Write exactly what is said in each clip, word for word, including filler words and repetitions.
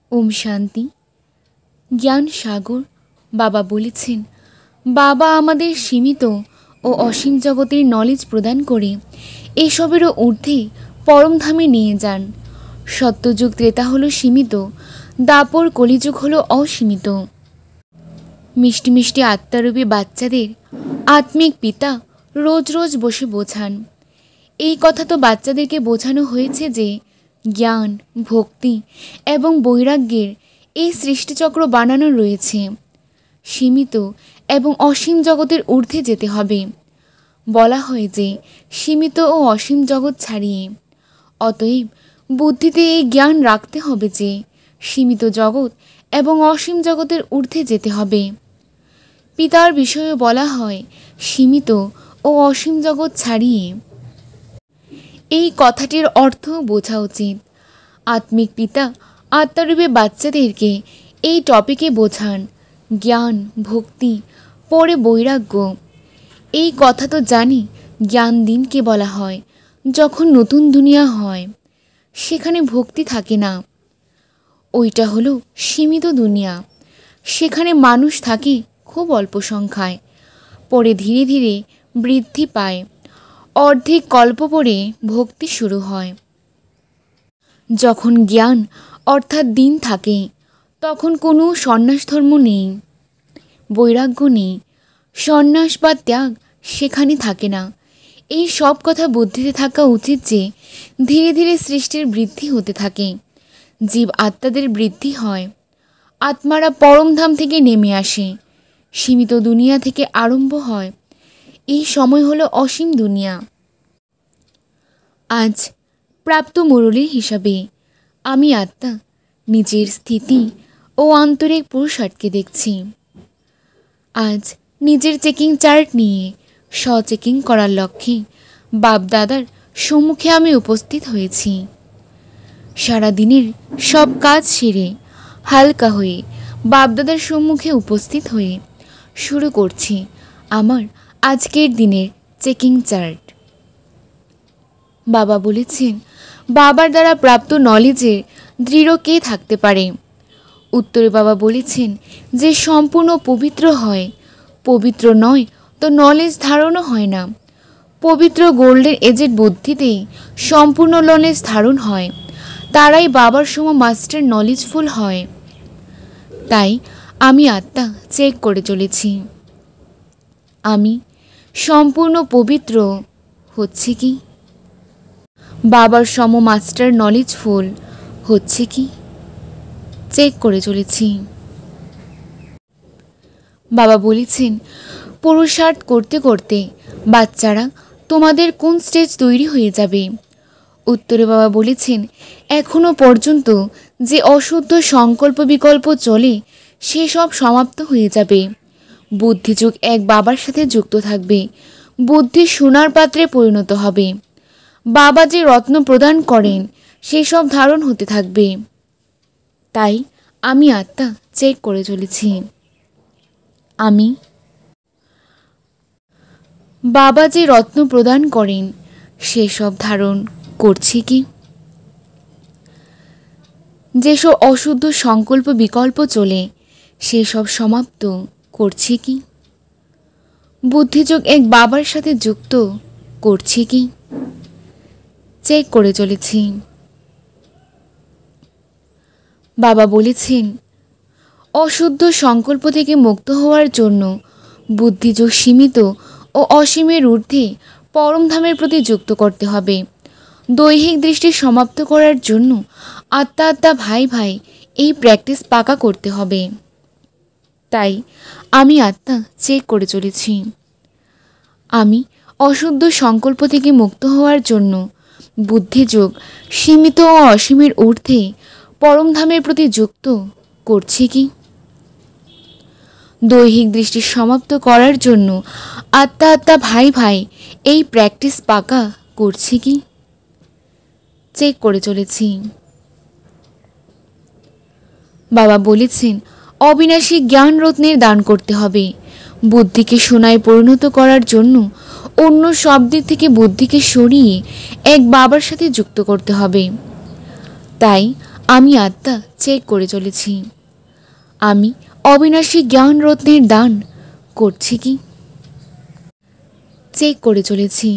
ওম শান্তি। জ্ঞান সাগর বাবা বলেছেন, বাবা আমাদের সীমিত ও অসীম জগতের নলেজ প্রদান করে এসবেরও ঊর্ধ্বে পরমধামে নিয়ে যান। সত্যযুগ ত্রেতা হলো সীমিত, দাপর কলিযুগ হলো অসীমিত। মিষ্টি মিষ্টি আত্মারূপী বাচ্চাদের আত্মিক পিতা রোজ রোজ বসে বোঝান। এই কথা তো বাচ্চাদেরকে বোঝানো হয়েছে যে জ্ঞান, ভক্তি এবং বৈরাগ্যের এই সৃষ্টিচক্র বানানো রয়েছে। সীমিত এবং অসীম জগতের ঊর্ধ্বে যেতে হবে। বলা হয় যে সীমিত ও অসীম জগৎ ছাড়িয়ে। অতএব বুদ্ধিতে এই জ্ঞান রাখতে হবে যে সীমিত জগৎ এবং অসীম জগতের ঊর্ধ্বে যেতে হবে। পিতার বিষয়ে বলা হয় সীমিত ও অসীম জগৎ ছাড়িয়ে। এই কথাটির অর্থ বোঝা উচিত। আত্মিক পিতা আত্মারূপে বাচ্চাদেরকে এই টপিকে বোঝান জ্ঞান, ভক্তি, পরে বৈরাগ্য। এই কথা তো জানি জ্ঞান দিনকে বলা হয় যখন নতুন দুনিয়া হয়, সেখানে ভক্তি থাকে না। ওইটা হলো সীমিত দুনিয়া, সেখানে মানুষ থাকে খুব অল্প সংখ্যায়, পরে ধীরে ধীরে বৃদ্ধি পায়। অর্ধেক কল্প পরে ভক্তি শুরু হয়। যখন জ্ঞান অর্থাৎ দিন থাকে তখন কোনো সন্ন্যাস ধর্ম নেই, বৈরাগ্য নেই, সন্ন্যাস বা ত্যাগ সেখানে থাকে না। এই সব কথা বুদ্ধিতে থাকা উচিত যে ধীরে ধীরে সৃষ্টির বৃদ্ধি হতে থাকে, জীব আত্মাদের বৃদ্ধি হয়, আত্মারা পরমধাম থেকে নেমে আসে, সীমিত দুনিয়া থেকে আরম্ভ হয়। এই সময় হলো অসীম দুনিয়া। আজ প্রাপ্ত মুরলীর হিসাবে আমি আত্মা নিজের স্থিতি ও আন্তরিক পুরুষার্থকে দেখছি। আজ নিজের চেকিং চার্ট নিয়ে স্ব-চেকিং করার লক্ষ্যে বাপদাদার সম্মুখে আমি উপস্থিত হয়েছি। সারাদিনের সব কাজ সেরে হালকা হয়ে বাপদাদার সম্মুখে উপস্থিত হয়ে শুরু করছি আমার আজকের দিনের চেকিং চার্ট। বাবা বলেছেন, বাবার দ্বারা প্রাপ্ত নলেজের দৃঢ় কে থাকতে পারে? উত্তরে বাবা বলেছেন, যে সম্পূর্ণ পবিত্র হয়। পবিত্র নয় তো নলেজ ধারণও হয় না। পবিত্র গোল্ডের এজেড বুদ্ধিতেই সম্পূর্ণ নলেজ ধারণ হয়, তারাই বাবার সম মাস্টার নলেজফুল হয়। তাই আমি আত্মা চেক করে চলেছি, আমি সম্পূর্ণ পবিত্র হচ্ছে কি? বাবার সম মাস্টার নলেজফুল হচ্ছে কি? চেক করে চলেছি। বাবা বলেছেন, পুরুষার্থ করতে করতে বাচ্চারা তোমাদের কোন স্টেজ তৈরি হয়ে যাবে? উত্তরে বাবা বলেছেন, এখনো পর্যন্ত যে অশুদ্ধ সংকল্প বিকল্প চলে সেসব সমাপ্ত হয়ে যাবে। বুদ্ধিযুগ এক বাবার সাথে যুক্ত থাকবে, বুদ্ধি সোনার পাত্রে পরিণত হবে। বাবা যে রত্ন প্রদান করেন সেসব ধারণ হতে থাকবে। তাই আমি আত্মা চেক করে চলেছি, আমি বাবা যে রত্ন প্রদান করেন সেসব ধারণ করছি কি? যেসব অশুদ্ধ সংকল্প বিকল্প চলে সেসব সমাপ্ত করছি কি? বুদ্ধিযোগ এক বাবার সাথে যুক্ত করছি কি? চেক করে চলেছি। বাবা বলেছেন, অশুদ্ধ সংকল্প থেকে মুক্ত হওয়ার জন্য বুদ্ধিযোগ সীমিত ও অসীমের ঊর্ধ্বে পরমধামের প্রতি যুক্ত করতে হবে। দৈহিক দৃষ্টি সমাপ্ত করার জন্য আত্মা আত্মা ভাই ভাই এই প্র্যাকটিস পাকা করতে হবে। তাই আমি আত্মা চেক করে চলেছি, আমি অশুদ্ধ সংকল্প থেকে মুক্ত হওয়ার জন্য বুদ্ধিযোগ সীমিত ও অসীমের ঊর্ধ্বে পরমধামের প্রতি যুক্ত করছি কি? দৈহিক দৃষ্টি সমাপ্ত করার জন্য আত্মা আত্মা ভাই ভাই এই প্র্যাকটিস পাকা করছি কি? চেক করে চলেছি। বাবা বলেছেন, অবিনাশী জ্ঞান রত্নের দান করতে হবে। বুদ্ধিকে সোনায় পরিণত করার জন্য অন্য সব দিক থেকে বুদ্ধিকে সরিয়ে এক বাবার সাথে যুক্ত করতে হবে। তাই আমি আত্মা চেক করে চলেছি। আমি অবিনাশী জ্ঞান রত্নের দান করছি কি, চেক করে চলেছি।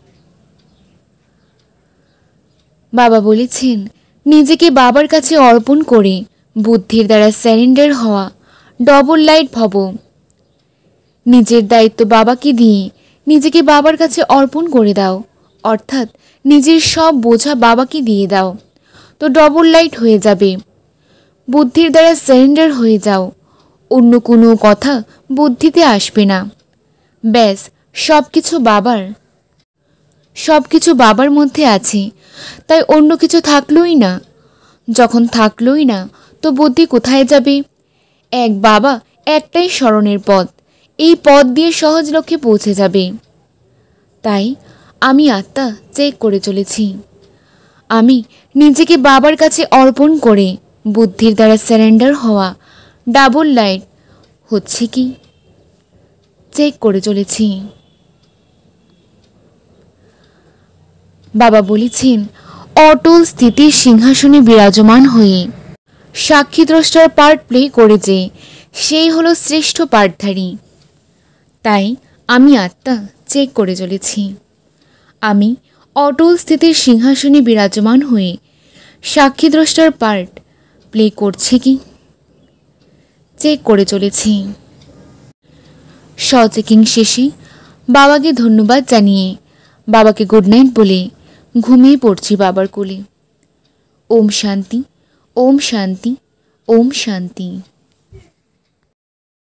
বাবা বলেছেন, নিজেকে বাবার কাছে অর্পণ করে বুদ্ধির দ্বারা স্যারেন্ডার হওয়া ডবল লাইট ভব। নিজের দায়িত্ব বাবাকে দিয়ে নিজেকে বাবার কাছে অর্পণ করে দাও, অর্থাৎ নিজের সব বোঝা বাবাকে দিয়ে দাও, তো ডবল লাইট হয়ে যাবে। বুদ্ধির দ্বারা স্যারেন্ডার হয়ে যাও, অন্য কোনো কথা বুদ্ধিতে আসবে না। ব্যাস, সব কিছু বাবার, সব কিছু বাবার মধ্যে আছে, তাই অন্য কিছু থাকলোই না। যখন থাকলোই না, তো বুদ্ধি কোথায় যাবে? এক বাবা, একটাই স্মরণের পথ, এই পথ দিয়ে সহজ লক্ষ্যে পৌঁছে যাবে। তাই আমি আত্মা চেক করে চলেছি। আমি নিজেকে বাবার কাছে অর্পণ করে বুদ্ধির দ্বারা স্যারেন্ডার হওয়া ডাবল লাইট হচ্ছে কি, চেক করে চলেছি। বাবা বলেছেন, অটল স্থিতির সিংহাসনে বিরাজমান হয়ে সাক্ষীদ্রষ্টার পার্ট প্লে করে যে সেই হলো শ্রেষ্ঠ পার্টধারী। তাই আমি আত্মা চেক করে চলেছি। আমি অটল স্থিতির সিংহাসনে বিরাজমান হয়ে সাক্ষীদ্রষ্টার পার্ট প্লে করছে কি, চেক করে চলেছি। স্বচেকিং শেষে বাবাকে ধন্যবাদ জানিয়ে বাবাকে গুড নাইট বলে ঘুমিয়ে পড়ছি বাবার কোলে। ওম শান্তি, ওম শান্তি, ওম শান্তি।